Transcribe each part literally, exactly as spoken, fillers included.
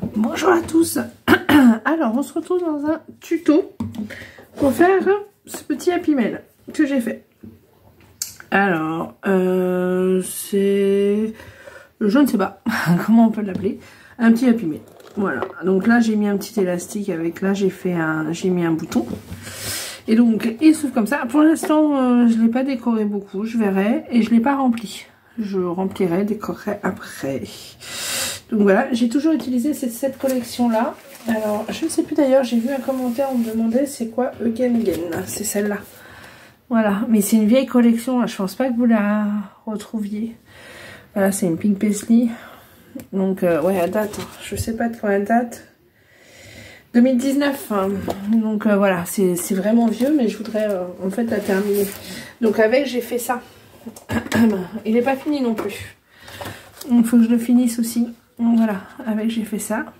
Bonjour à tous. Alors on se retrouve dans un tuto pour faire ce petit Happy Mail que j'ai fait. Alors euh, c'est, je ne sais pas comment on peut l'appeler, un petit Happy Mail. Voilà, donc là j'ai mis un petit élastique avec, là j'ai fait un, j'ai mis un bouton. Et donc il s'ouvre comme ça. Pour l'instant euh, je ne l'ai pas décoré beaucoup, je verrai, et je ne l'ai pas rempli. Je remplirai, décorerai après. Donc voilà, j'ai toujours utilisé cette, cette collection là. Alors je ne sais plus d'ailleurs, j'ai vu un commentaire, on me demandait c'est quoi Again Again, c'est celle-là. Voilà, mais c'est une vieille collection, je pense pas que vous la retrouviez. Voilà, c'est une Pink Paisley. Donc euh, ouais, elle date, je sais pas de quand elle date. deux mille dix-neuf, hein. Donc euh, voilà, c'est vraiment vieux, mais je voudrais euh, en fait la terminer. Donc avec, j'ai fait ça. Il n'est pas fini non plus. Il faut que je le finisse aussi. Donc voilà, avec j'ai fait ça.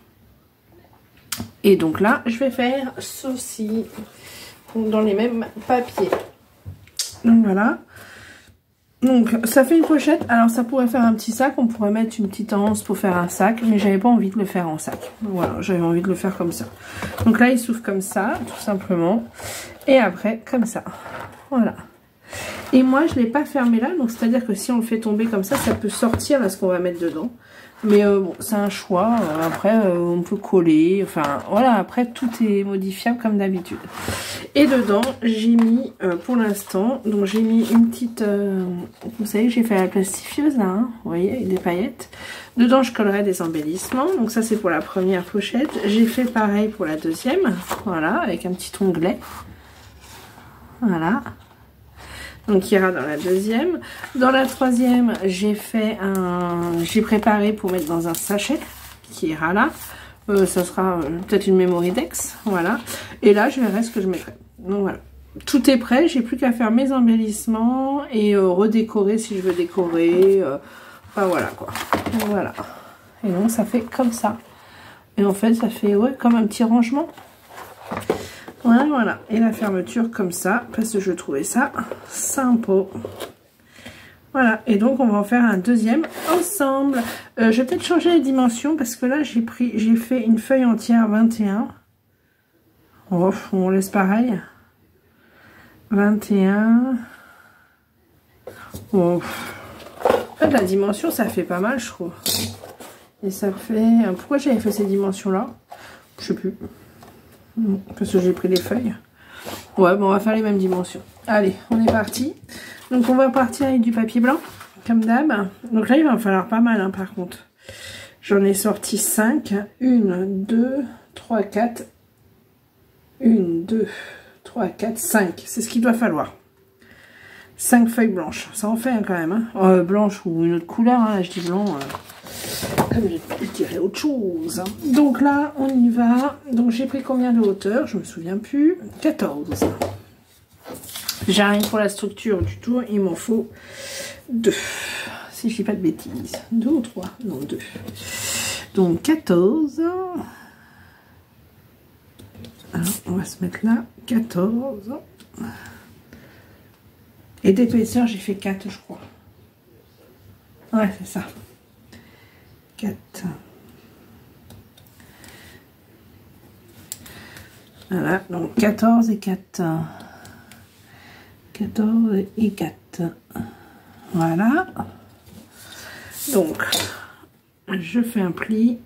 Et donc là, je vais faire ceci dans les mêmes papiers. Donc voilà. Donc ça fait une pochette. Alors ça pourrait faire un petit sac. On pourrait mettre une petite anse pour faire un sac. Mais j'avais pas envie de le faire en sac. Voilà, j'avais envie de le faire comme ça. Donc là, il s'ouvre comme ça, tout simplement. Et après, comme ça. Voilà. Et moi, je ne l'ai pas fermé là. Donc c'est-à-dire que si on le fait tomber comme ça, ça peut sortir là ce qu'on va mettre dedans. Mais euh, bon, c'est un choix. Euh, après, euh, on peut coller. Enfin, voilà. Après, tout est modifiable comme d'habitude. Et dedans, j'ai mis, euh, pour l'instant, donc j'ai mis une petite... Euh, vous savez, j'ai fait la plastifieuse, là. Hein, vous voyez, avec des paillettes. Dedans, je collerai des embellissements. Donc ça, c'est pour la première pochette. J'ai fait pareil pour la deuxième. Voilà, avec un petit onglet. Voilà. Donc il ira dans la deuxième. Dans la troisième, j'ai fait un, j'ai préparé pour mettre dans un sachet qui ira là. Euh, ça sera euh, peut-être une memory dex, voilà. Et là, je verrai ce que je mettrai. Donc voilà, tout est prêt. J'ai plus qu'à faire mes embellissements et euh, redécorer si je veux décorer. Euh, enfin voilà quoi. Donc, voilà. Et donc ça fait comme ça. Et en fait, ça fait ouais comme un petit rangement. Voilà, voilà. Et la fermeture comme ça, parce que je trouvais ça sympa. Voilà. Et donc, on va en faire un deuxième ensemble. Euh, je vais peut-être changer les dimensions, parce que là, j'ai pris, j'ai fait une feuille entière vingt et un. Oh, on laisse pareil. vingt et un. Oh. En fait, la dimension, ça fait pas mal, je trouve. Et ça fait... Pourquoi j'avais fait ces dimensions-là? Je sais plus. Parce que j'ai pris des feuilles. Ouais, bon, on va faire les mêmes dimensions. Allez, on est parti. Donc, on va partir avec du papier blanc, comme d'hab. Donc là, il va me falloir pas mal, hein, par contre. J'en ai sorti cinq. une, deux, trois, quatre. une, deux, trois, quatre, cinq. C'est ce qu'il doit falloir. cinq feuilles blanches. Ça en fait hein, quand même. Hein. Euh, blanche ou une autre couleur. Hein, je dis blanc. Euh... Comme je dirais autre chose. Donc là, on y va. Donc j'ai pris combien de hauteur? Je me souviens plus. quatorze. J'arrive pour la structure du tour. Il m'en faut deux. Si je dis pas de bêtises. Deux ou trois? Non, deux. Donc quatorze. Alors, on va se mettre là. quatorze. Et d'épaisseur, j'ai fait quatre, je crois. Ouais, c'est ça. quatre. Voilà, donc quatorze et quatre. quatorze et quatre. Voilà. Donc, je fais un pli.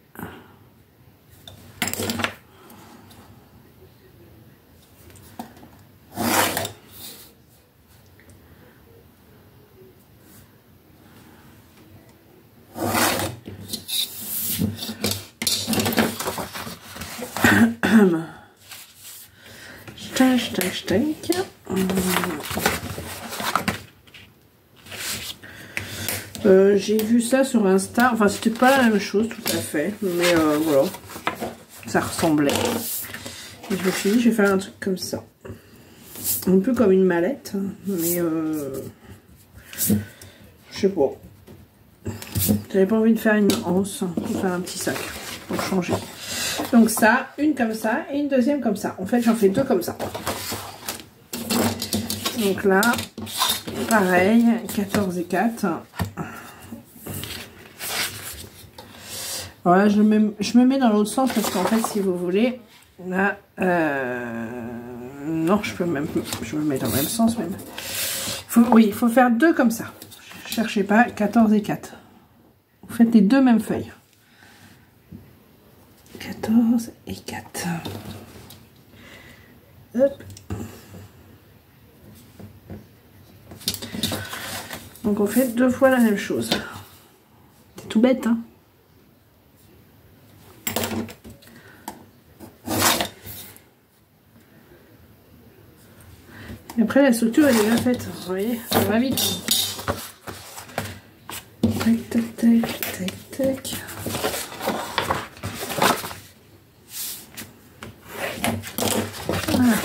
Euh, j'ai vu ça sur Insta, enfin c'était pas la même chose tout à fait, mais euh, voilà, ça ressemblait. Et je me suis dit je vais faire un truc comme ça, un peu comme une mallette, mais euh, je sais pas, j'avais pas envie de faire une anse pour faire un petit sac, pour changer. Donc ça, une comme ça et une deuxième comme ça. En fait j'en fais deux comme ça. Donc là, pareil, quatorze et quatre. Voilà, je me, je me mets dans l'autre sens parce qu'en fait, si vous voulez, là, euh, non, je peux même, je me mets dans le même sens même. Faut, oui, il faut faire deux comme ça. Cherchez pas, quatorze et quatre. Vous faites les deux mêmes feuilles. quatorze et quatre. Hop. Donc on fait deux fois la même chose. C'est tout bête, hein. Et après la structure elle est bien faite, vous voyez, ça va vite. Tac, tac, tac, tac, tac. Voilà.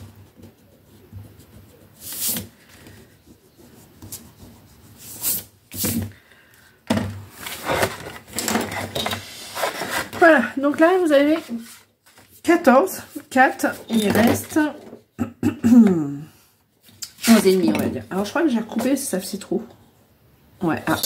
Voilà, donc là vous avez quatorze, quatre, il reste onze et demi on va dire. Alors je crois que j'ai recoupé, ça fait trop. Ouais, ah.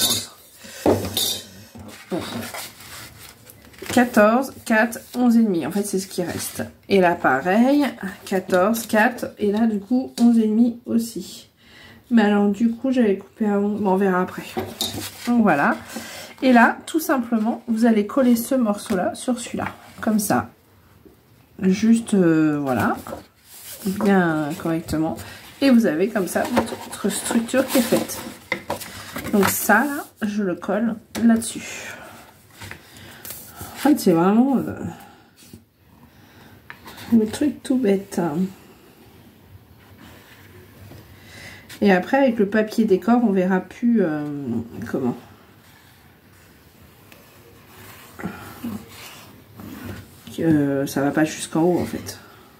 Bon. quatorze, quatre, onze et demi. En fait, c'est ce qui reste. Et là, pareil, quatorze, quatre. Et là, du coup, onze et demi aussi. Mais alors, du coup, j'avais coupé à onze. Bon, on verra après. Donc, voilà. Et là, tout simplement, vous allez coller ce morceau-là sur celui-là. Comme ça. Juste, euh, voilà. Bien correctement. Et vous avez comme ça votre structure qui est faite. Donc ça, là, je le colle là-dessus. En fait, c'est vraiment euh, le truc tout bête. Et après, avec le papier décor, on verra plus euh, comment. Que ça va pas jusqu'en haut, en fait.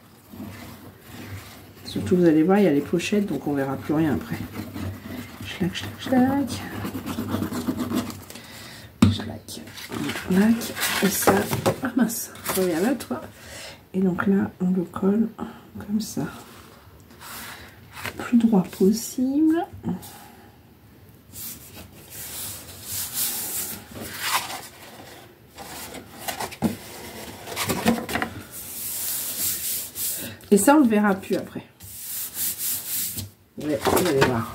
Surtout, vous allez voir, il y a les pochettes, donc on verra plus rien après. Schlac, schlac, schlac. Schlac. Schlac. Et ça, ah mince, reviens là, toi. Et donc là, on le colle comme ça. Le plus droit possible. Et ça, on ne le verra plus après. Ouais, vous allez voir.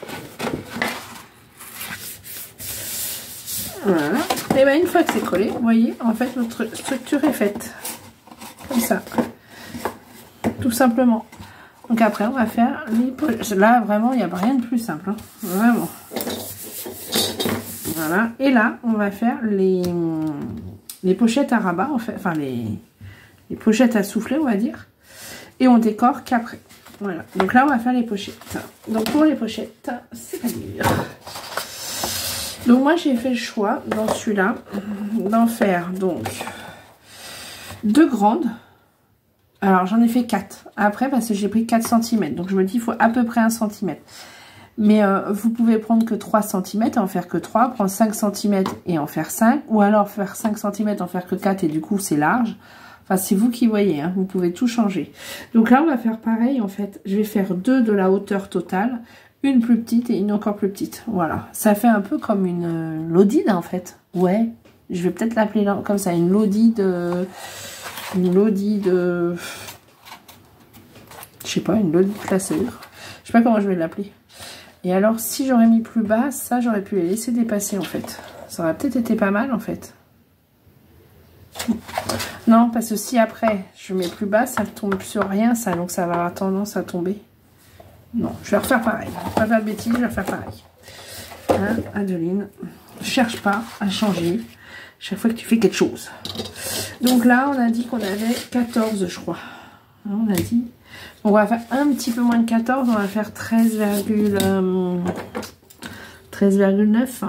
Voilà. Et bien, une fois que c'est collé, vous voyez, en fait, notre structure est faite. Comme ça. Tout simplement. Donc après, on va faire les pochettes. Là, vraiment, il n'y a rien de plus simple. Hein. Vraiment. Voilà. Et là, on va faire les, les pochettes à rabat, en fait. Enfin, les, les pochettes à souffler, on va dire. Et on décore qu'après. Voilà. Donc là, on va faire les pochettes. Donc pour les pochettes, c'est pas dur. Donc moi, j'ai fait le choix, dans celui-là, d'en faire donc deux grandes. Alors, j'en ai fait quatre. Après, parce que j'ai pris quatre centimètres. Donc, je me dis, il faut à peu près un centimètre. Mais euh, vous pouvez prendre que trois centimètres et en faire que trois. Prendre cinq centimètres et en faire cinq. Ou alors faire cinq centimètres, en faire que quatre. Et du coup, c'est large. Enfin, c'est vous qui voyez. Hein, vous pouvez tout changer. Donc là, on va faire pareil. En fait, je vais faire deux de la hauteur totale. Une plus petite et une encore plus petite. Voilà. Ça fait un peu comme une euh, lodide, en fait. Ouais. Je vais peut-être l'appeler comme ça. Une lodide... Euh, Une lodie de... Je sais pas, une lodie de classeur. Je sais pas comment je vais l'appeler. Et alors, si j'aurais mis plus bas, ça, j'aurais pu les laisser dépasser, en fait. Ça aurait peut-être été pas mal, en fait. Non, parce que si après, je mets plus bas, ça ne tombe sur rien, ça. Donc, ça va avoir tendance à tomber. Non, je vais refaire pareil. Pas de bêtises, je vais refaire pareil. Hein, Adeline, cherche pas à changer chaque fois que tu fais quelque chose. Donc là, on a dit qu'on avait quatorze, je crois. On a dit. On va faire un petit peu moins de quatorze. On va faire treize virgule neuf.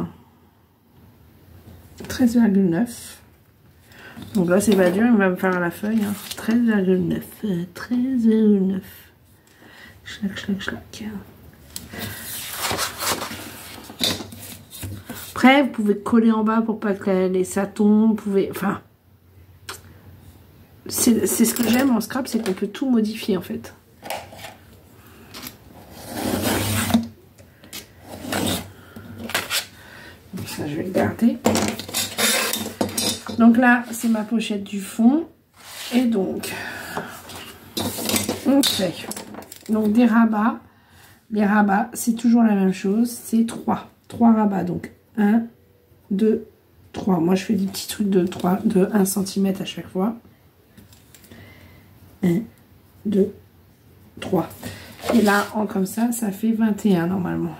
treize virgule neuf. Donc là, c'est pas dur. Il va me faire la feuille. Hein. treize virgule neuf. treize virgule neuf. Schlac, schlac, schlac. Après, vous pouvez coller en bas pour pas que ça tombe. Vous pouvez... Enfin... C'est ce que j'aime en scrap, c'est qu'on peut tout modifier en fait. Donc ça, je vais le garder. Donc là, c'est ma pochette du fond. Et donc, on fait donc des rabats. Les rabats, c'est toujours la même chose. C'est trois. trois rabats. Donc, un, deux, trois. Moi, je fais des petits trucs de, trois, de un centimètre à chaque fois. un, deux, trois. Et là, en comme ça, ça fait vingt et un normalement.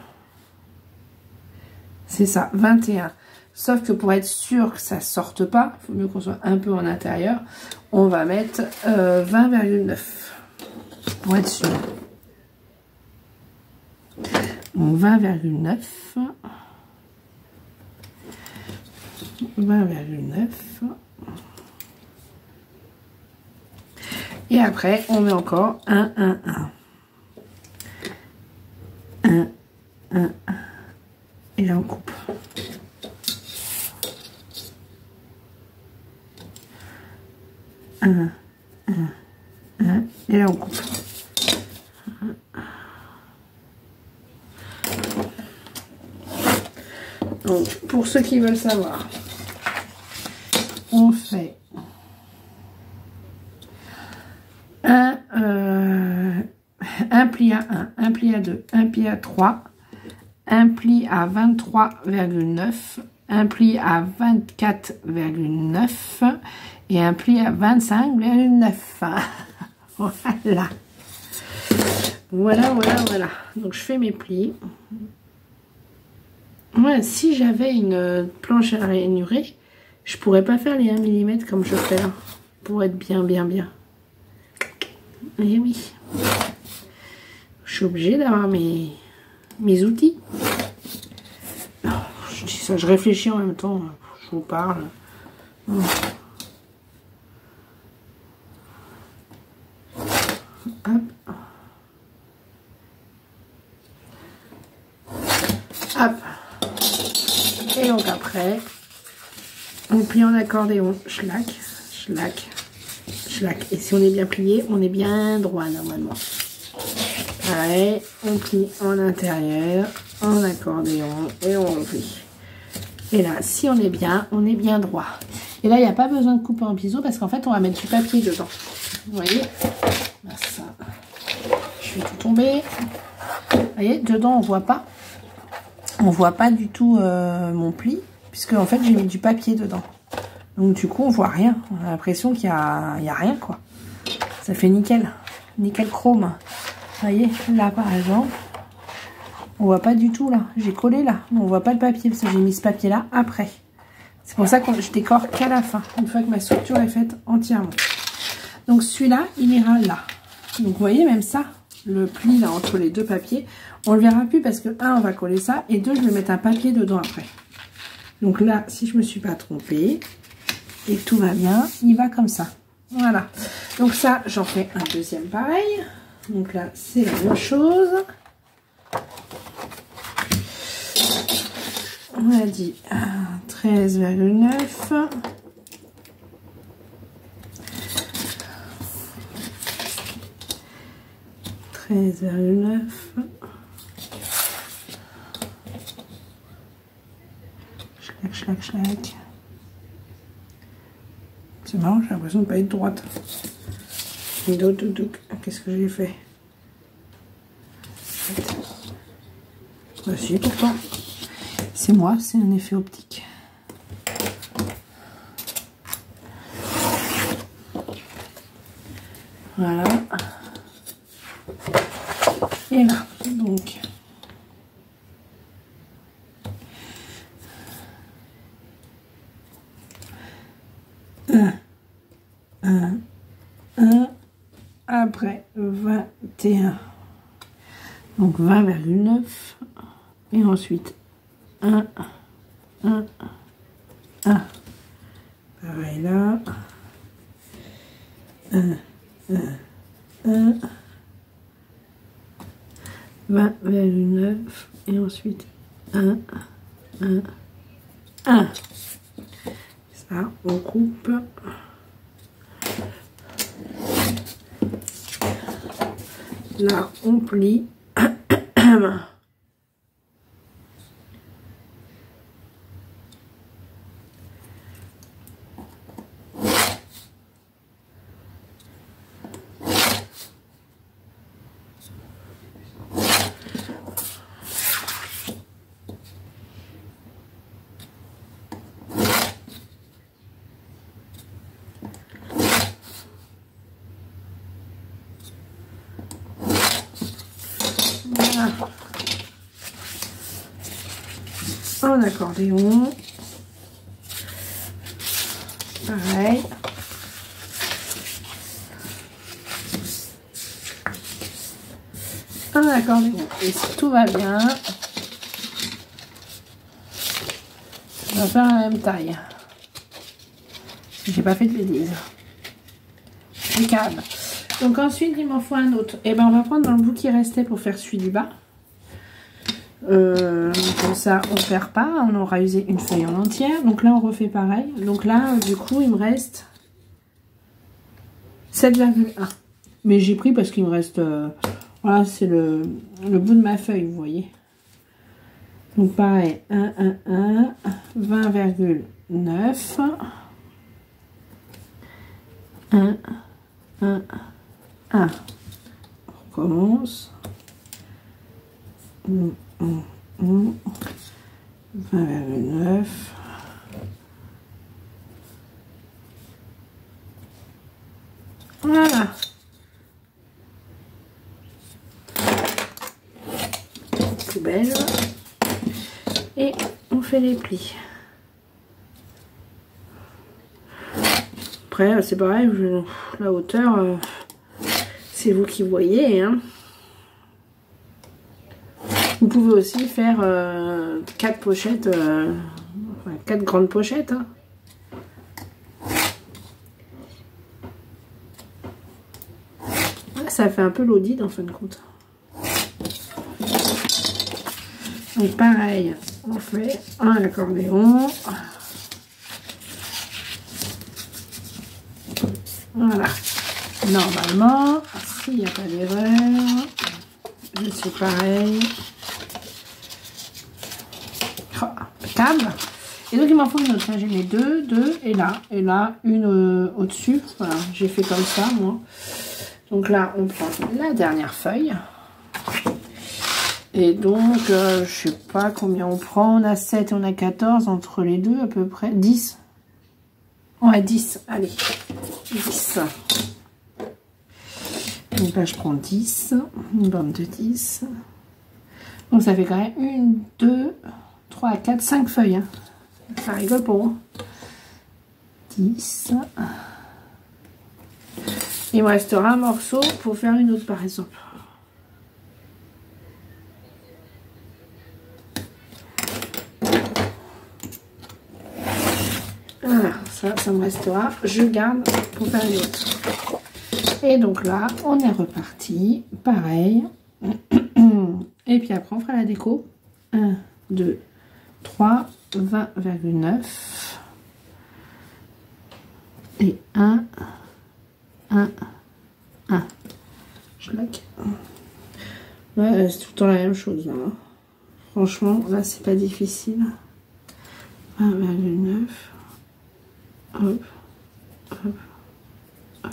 C'est ça, vingt et un. Sauf que pour être sûr que ça ne sorte pas, il faut mieux qu'on soit un peu en intérieur, on va mettre euh, vingt virgule neuf. Pour être sûr. Donc vingt virgule neuf. vingt virgule neuf. Et après, on met encore un, un, un. un, un, un. Et là, on coupe. un, un, un. Et là, on coupe. Donc, pour ceux qui veulent savoir, on fait un, euh, un pli à un, un pli à deux, un pli à trois, un pli à vingt-trois virgule neuf, un pli à vingt-quatre virgule neuf et un pli à vingt-cinq virgule neuf. Voilà. Voilà, voilà, voilà. Donc, je fais mes plis. Ouais, si j'avais une planche à ranurer, je pourrais pas faire les un millimètre comme je fais là. Pour être bien, bien, bien. Et oui. Je suis obligée d'avoir mes, mes outils. Oh, je dis ça, je réfléchis en même temps. Je vous parle. Oh. Hop. Hop. Et donc après, on plie en accordéon, schlac, schlac, schlac. Et si on est bien plié, on est bien droit normalement. Pareil, on plie en intérieur, en accordéon et on replie. Et là, si on est bien, on est bien droit. Et là, il n'y a pas besoin de couper en biseau parce qu'en fait, on va mettre du papier dedans. Vous voyez? Là, ça. Je fais tout tomber. Vous voyez, dedans, on voit pas. On voit pas du tout euh, mon pli, puisque en fait j'ai mis du papier dedans. Donc du coup on voit rien. On a l'impression qu'il y a, il y a rien quoi. Ça fait nickel. Nickel chrome. Vous voyez, là par exemple, on voit pas du tout là. J'ai collé là, mais on voit pas le papier, parce que j'ai mis ce papier là après. C'est pour ça que je décore qu'à la fin, une fois que ma structure est faite entièrement. Donc celui-là, il ira là. Donc vous voyez même ça, le pli là entre les deux papiers, on le verra plus parce que un, on va coller ça, et deux, je vais mettre un papier dedans après. Donc là, si je me suis pas trompée et que tout va bien, il va comme ça. Voilà. Donc ça, j'en fais un deuxième pareil. Donc là, c'est la même chose. On a dit treize virgule neuf. treize virgule neuf. Schlac, schlac, schlac. C'est marrant, j'ai l'impression de ne pas être droite. Qu'est-ce que j'ai fait? Bah si, pourtant. C'est moi, c'est un effet optique. Voilà. Et là, donc. un, un, un, après vingt et un. Donc vingt virgule neuf. Et ensuite un, un, un. Pareil là. un, un, un. vingt virgule neuf. Et ensuite un, un, un. Ça, on coupe. Là, on plie. Voilà. En accordéon. Pareil. En accordéon. Et si tout va bien, on va faire la même taille. J'ai pas fait de bêtises. Impeccable. Donc ensuite, il m'en faut un autre. Et ben on va prendre dans le bout qui restait pour faire celui du bas. Euh, comme ça, on perd pas. On aura usé une feuille en entière. Donc là, on refait pareil. Donc là, du coup, il me reste sept virgule un. Mais j'ai pris parce qu'il me reste... Euh, voilà, c'est le, le bout de ma feuille, vous voyez. Donc pareil, un, un, un, vingt virgule neuf. un, un, un. On recommence. vingt virgule neuf. Voilà. Poubelle. Et on fait les plis. Après, c'est pareil, je, la hauteur, euh, c'est vous qui voyez. Hein. Vous pouvez aussi faire euh, quatre pochettes, euh, enfin, quatre grandes pochettes. Hein. Ça fait un peu l'audit en fin de compte. Donc pareil, on fait un accordéon. Voilà. Normalement, s'il n'y a pas d'erreur, je suis pareil. Oh, impeccable. Et donc il m'en faut une autre. J'ai mis deux, deux et là. Et là, une euh, au-dessus. Voilà, j'ai fait comme ça, moi. Donc là, on prend la dernière feuille. Et donc, euh, je sais pas combien on prend. On a sept et on a quatorze entre les deux à peu près. dix. Ouais, dix. Allez. dix. Donc là, je prends dix. Une bande de dix. Donc ça fait quand même une, deux, trois, quatre, cinq feuilles. Hein. Ça rigole pour moi. dix. Il me restera un morceau pour faire une autre par exemple. Voilà, ça, ça me restera. Je garde pour faire une autre. Et donc là, on est reparti. Pareil. Et puis après, on fera la déco. un, deux, trois, vingt virgule neuf. Et un, un, un. Je laque. Ouais, c'est tout le temps la même chose. Là. Franchement, là, c'est pas difficile. vingt virgule neuf. Hop, hop, hop.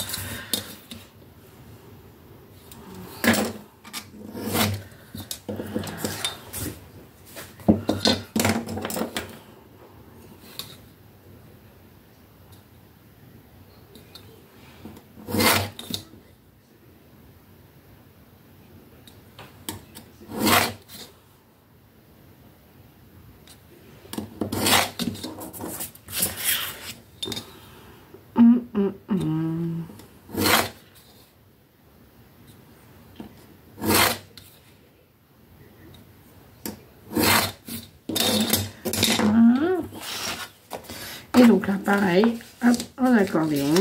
Et donc là, pareil, hop, en accordéon.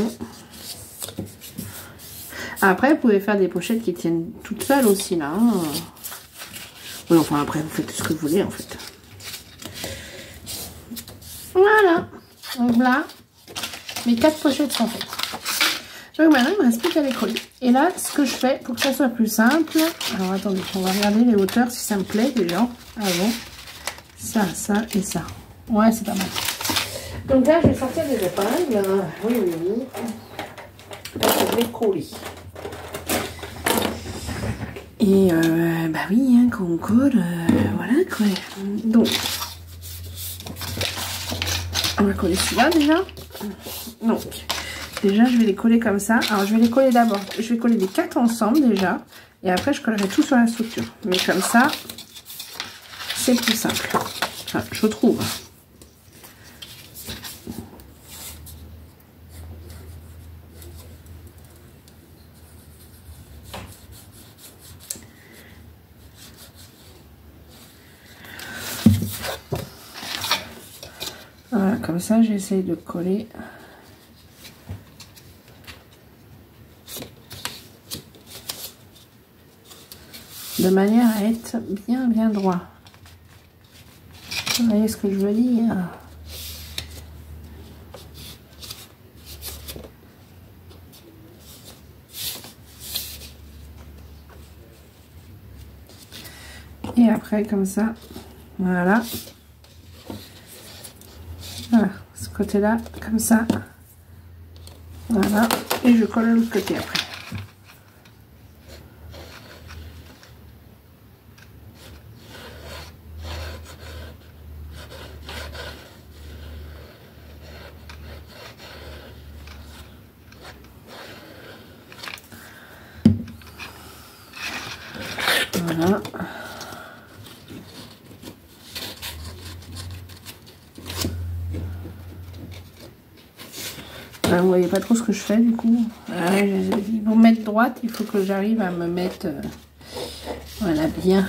Après, vous pouvez faire des pochettes qui tiennent toutes seules aussi, là. Hein. Oui, enfin, après, vous faites ce que vous voulez, en fait. Voilà. Donc là, mes quatre pochettes sont faites. Donc maintenant, il me reste plus qu'à les coller. Et là, ce que je fais, pour que ça soit plus simple... Alors, attendez, on va regarder les hauteurs, si ça me plaît, déjà. Avant. Ça, ça et ça. Ouais, c'est pas mal. Donc là, je vais sortir des épingles. Oui, oui, oui. Là, je vais coller. Et euh, bah oui, hein, quand on colle, euh, voilà quoi. Donc, on va coller celui-là déjà. Donc, déjà je vais les coller comme ça. Alors je vais les coller d'abord, je vais coller les quatre ensemble déjà. Et après je collerai tout sur la structure. Mais comme ça, c'est plus simple. Enfin, je trouve. Voilà, comme ça j'essaye de coller. De manière à être bien bien droit. Vous voyez ce que je veux dire? Et après comme ça, voilà. Voilà, ce côté-là, comme ça. Voilà. Et je colle l'autre côté après. Voilà. Vous voyez pas trop ce que je fais du coup. Ouais, pour me mettre droite, il faut que j'arrive à me mettre euh, voilà bien.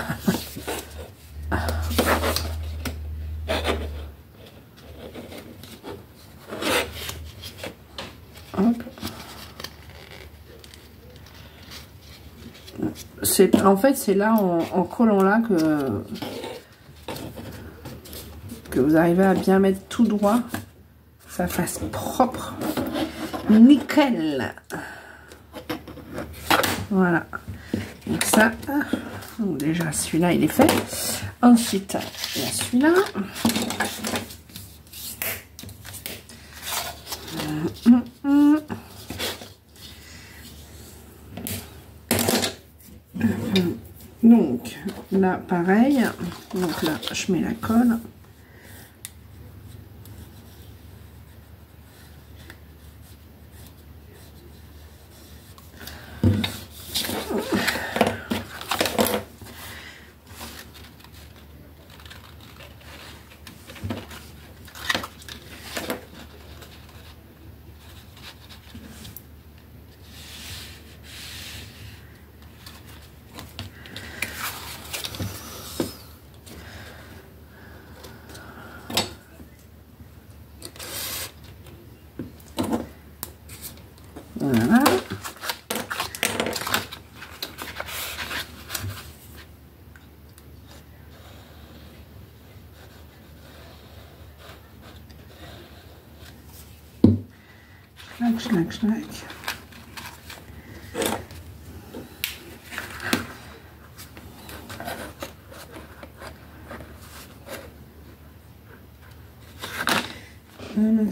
Hop. C'est en fait c'est là en, en collant là que que vous arrivez à bien mettre tout droit. Ça fasse propre, nickel. Voilà, donc ça, donc déjà celui-là il est fait. Ensuite il y a celui-là. Donc là pareil, donc là je mets la colle. Voilà. Schnack, schnack, schnack. Voilà.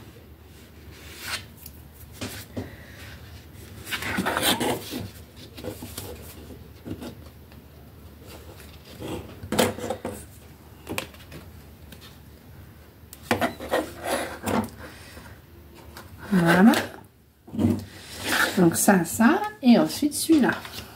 Voilà. Donc ça, ça, et ensuite celui-là.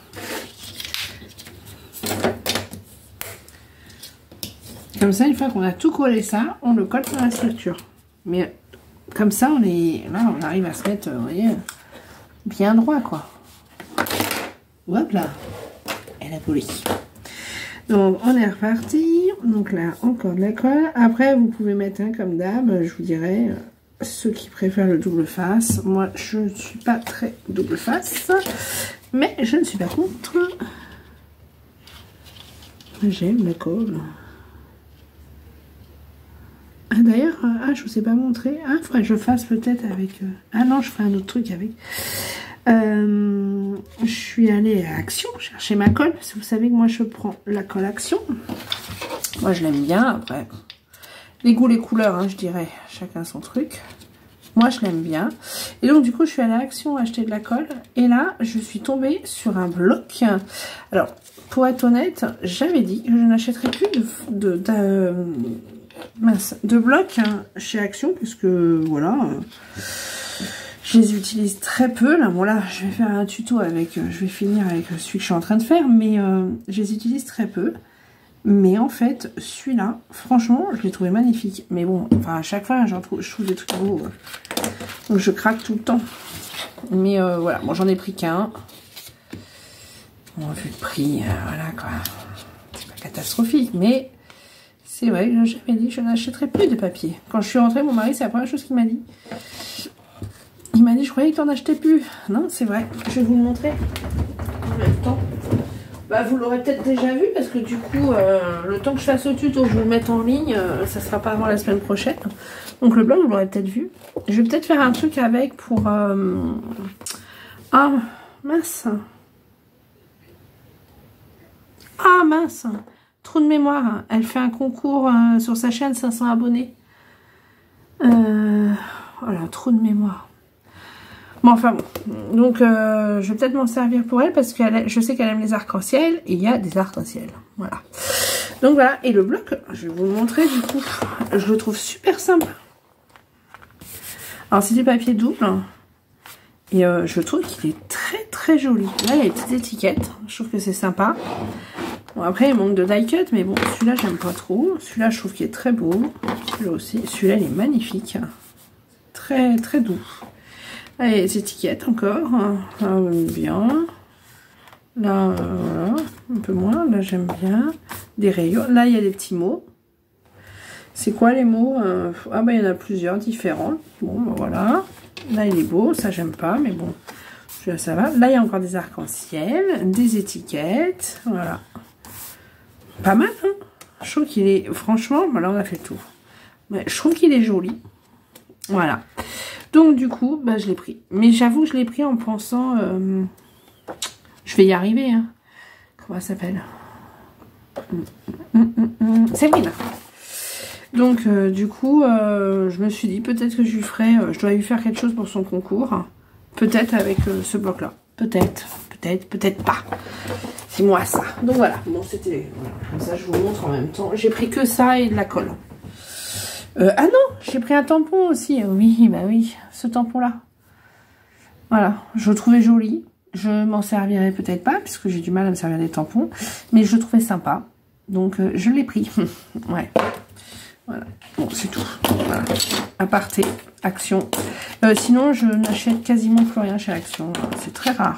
Comme ça, une fois qu'on a tout collé ça, on le colle sur la structure. Mais comme ça, on est là, on arrive à se mettre, vous voyez, bien droit, quoi. Hop là, elle a poli. Donc on est reparti. Donc là, encore de la colle. Après, vous pouvez mettre un comme d'hab, je vous dirais. Ceux qui préfèrent le double face, moi je ne suis pas très double face, mais je ne suis pas contre. J'aime la colle. Ah, d'ailleurs, ah, je ne vous ai pas montré. Ah, il faudrait que je fasse peut-être avec. Euh... Ah non, je ferai un autre truc avec. Euh, je suis allée à Action chercher ma colle, parce que vous savez que moi je prends la colle Action. Moi je l'aime bien, après. Les goûts, les couleurs, hein, je dirais, chacun son truc. Moi, je l'aime bien. Et donc, du coup, je suis allée à Action acheter de la colle. Et là, je suis tombée sur un bloc. Alors, pour être honnête, j'avais dit que je n'achèterais plus de, de, de, mince, de blocs hein, chez Action. Puisque, voilà, Je les utilise très peu. Là, bon là, je vais faire un tuto avec, euh, je vais finir avec celui que je suis en train de faire, mais euh, je les utilise très peu. Mais en fait, celui-là, franchement, je l'ai trouvé magnifique. Mais bon, enfin, à chaque fois, j'en trouve, je trouve des trucs beaux. Donc, je craque tout le temps. Mais euh, voilà, bon, j'en ai pris qu'un. Bon, vu le prix, euh, voilà quoi. C'est pas catastrophique, mais c'est vrai que j'avais dit que je n'achèterais plus de papier. Quand je suis rentrée, mon mari, c'est la première chose qu'il m'a dit. Il m'a dit, je croyais que tu n'en achetais plus. Non, c'est vrai. Je vais vous le montrer en même temps. Bah, vous l'aurez peut-être déjà vu parce que du coup, euh, le temps que je fasse le tuto, je vous le mette en ligne, euh, ça sera pas avant la semaine prochaine. Donc le blog, vous l'aurez peut-être vu. Je vais peut-être faire un truc avec pour... Euh... Ah, mince. Ah, mince. Trou de mémoire. Elle fait un concours euh, sur sa chaîne, cinq cents abonnés. Euh... Voilà, trou de mémoire. Bon, enfin bon, donc euh, je vais peut-être m'en servir pour elle parce que je sais qu'elle aime les arcs-en-ciel et il y a des arcs-en-ciel, voilà. Donc voilà, et le bloc, je vais vous le montrer du coup, je le trouve super sympa. Alors c'est du papier double et euh, je trouve qu'il est très très joli. Là il y a des petites étiquettes, je trouve que c'est sympa. Bon après il manque de die cut, mais bon celui-là j'aime pas trop. Celui-là je trouve qu'il est très beau, celui-là aussi, celui-là il est magnifique, très très doux. Allez, les étiquettes encore. Là, bien. Là, euh, voilà. Un peu moins. Là, j'aime bien. Des rayons. Là, il y a des petits mots. C'est quoi les mots? euh, Ah, bah, il y en a plusieurs différents. Bon, bah, voilà. Là, il est beau. Ça, j'aime pas. Mais bon, celui-là, ça va. Là, il y a encore des arcs-en-ciel. Des étiquettes. Voilà. Pas mal, hein? Je trouve qu'il est... Franchement, bah, là, on a fait le tour. Mais je trouve qu'il est joli. Voilà. Donc du coup, bah, je l'ai pris. Mais j'avoue que je l'ai pris en pensant... Euh, je vais y arriver. Hein. Comment ça s'appelle? Séverine. Donc euh, du coup, euh, je me suis dit peut-être que je lui ferai... Euh, je dois lui faire quelque chose pour son concours. Peut-être avec euh, ce bloc-là. Peut-être. Peut-être. Peut-être pas. C'est moi ça. Donc voilà. Bon, c'était... Voilà. Comme ça, je vous montre en même temps. J'ai pris que ça et de la colle. Euh, ah non, j'ai pris un tampon aussi. Oui, bah oui, ce tampon-là. Voilà, je le trouvais joli. Je m'en servirai peut-être pas, puisque j'ai du mal à me servir des tampons. Mais je le trouvais sympa. Donc, euh, je l'ai pris. Ouais. Voilà. Bon, c'est tout. Voilà. Aparté, Action. Euh, sinon, je n'achète quasiment plus rien chez Action. C'est très rare.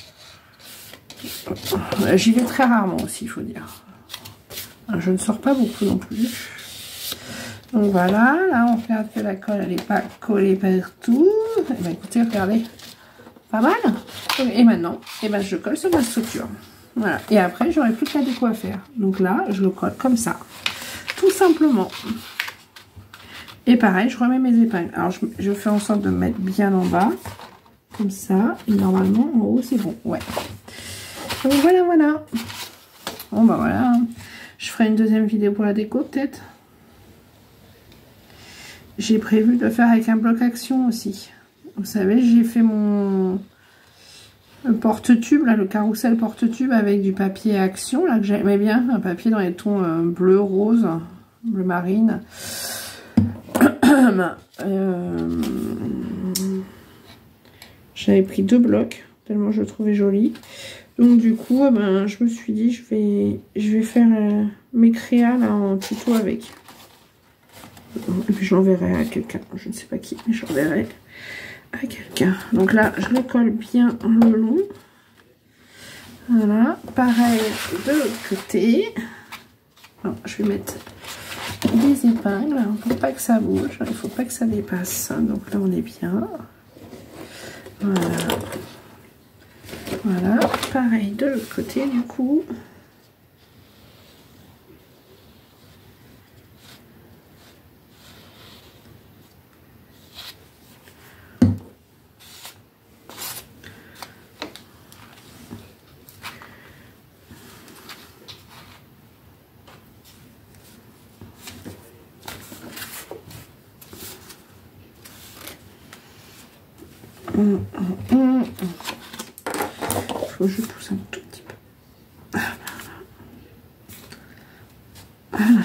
J'y vais très rarement aussi, il faut dire. Je ne sors pas beaucoup non plus. Donc voilà, là on regarde que la colle elle n'est pas collée partout. Et ben écoutez, regardez, pas mal. Et maintenant, et ben je colle sur ma structure. Voilà. Et après, j'aurai plus que la déco à faire. Donc là, je le colle comme ça, tout simplement. Et pareil, je remets mes épingles. Alors je, je fais en sorte de me mettre bien en bas, comme ça. Et normalement, en haut, c'est bon. Ouais. Donc voilà, voilà. Bon bah voilà. Je ferai une deuxième vidéo pour la déco peut-être. J'ai prévu de le faire avec un bloc Action aussi. Vous savez, j'ai fait mon porte-tube, là, le carrousel porte-tube avec du papier Action, là, que j'aimais bien. Un papier dans les tons euh, bleu, rose, bleu marine. euh, J'avais pris deux blocs, tellement je le trouvais joli. Donc du coup, ben, je me suis dit, je vais, je vais faire euh, mes créas là, en tuto avec. Et puis je l'enverrai à quelqu'un, je ne sais pas qui, mais je l'enverrai à quelqu'un. Donc là, je le colle bien le long. Voilà, pareil de l'autre côté. Alors, je vais mettre des épingles, il ne faut pas que ça bouge, il ne faut pas que ça dépasse. Donc là, on est bien. Voilà. Voilà, pareil de l'autre côté du coup. Hum, hum, hum. Faut que je pousse un tout petit peu. Voilà.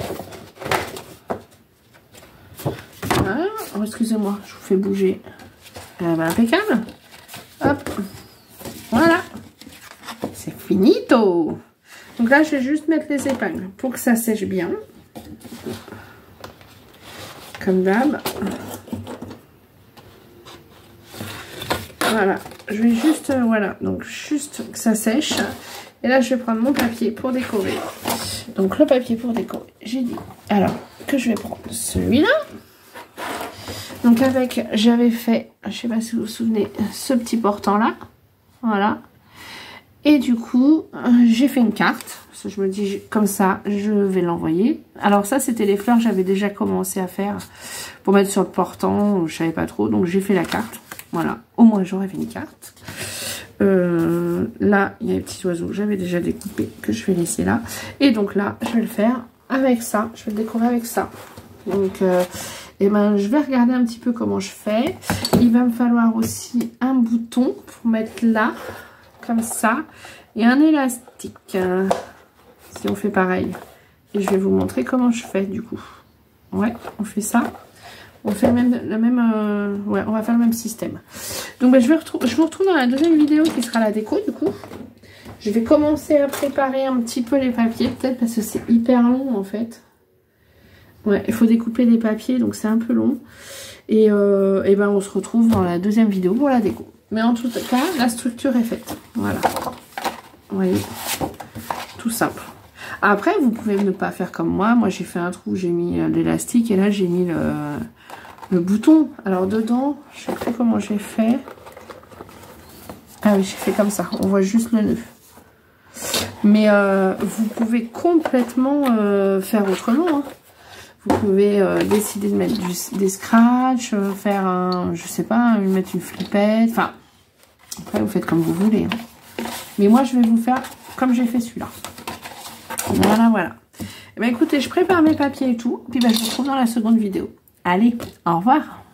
Voilà. Oh, excusez-moi, je vous fais bouger. Eh ben, impeccable. Hop. Voilà. C'est finito. Donc là, je vais juste mettre les épingles pour que ça sèche bien. Comme d'hab. Voilà. Je vais juste, euh, voilà. Donc, juste que ça sèche. Et là, je vais prendre mon papier pour décorer. Donc, le papier pour décorer, j'ai dit. Alors, que je vais prendre celui-là. Donc, avec, j'avais fait, je sais pas si vous vous souvenez, ce petit portant-là. Voilà. Et du coup, euh, j'ai fait une carte. Parce que je me dis, comme ça, je vais l'envoyer. Alors, ça, c'était les fleurs que j'avais déjà commencé à faire pour mettre sur le portant. Je savais pas trop. Donc, j'ai fait la carte. Voilà. Au moins, j'aurais fait une carte. Euh, là, il y a les petits oiseaux que j'avais déjà découpés, que je vais laisser là. Et donc là, je vais le faire avec ça. Je vais le décorer avec ça. Donc, euh, et ben, je vais regarder un petit peu comment je fais. Il va me falloir aussi un bouton pour mettre là, comme ça. Et un élastique. Euh, si on fait pareil. Et je vais vous montrer comment je fais, du coup. Ouais, on fait ça. On fait le même, la même, euh, ouais, on va faire le même système. Donc, ben, je, vais je vous retrouve dans la deuxième vidéo qui sera la déco, du coup. Je vais commencer à préparer un petit peu les papiers, peut-être, parce que c'est hyper long, en fait. Ouais, il faut découper les papiers, donc c'est un peu long. Et, euh, et ben, on se retrouve dans la deuxième vidéo pour la déco. Mais en tout cas, la structure est faite. Voilà. Vous voyez, tout simple. Après, vous pouvez ne pas faire comme moi. Moi, j'ai fait un trou, j'ai mis l'élastique et là, j'ai mis le, le bouton. Alors, dedans, je sais plus comment j'ai fait. Ah oui, j'ai fait comme ça. On voit juste le nœud. Mais euh, vous pouvez complètement euh, faire autrement. Hein. Vous pouvez euh, décider de mettre du, des scratchs, euh, faire un, je sais pas, mettre une flippette. Enfin, après, vous faites comme vous voulez. Hein. Mais moi, je vais vous faire comme j'ai fait celui-là. Voilà, voilà. Et ben écoutez, je prépare mes papiers et tout. Puis ben, je vous retrouve dans la seconde vidéo. Allez, au revoir.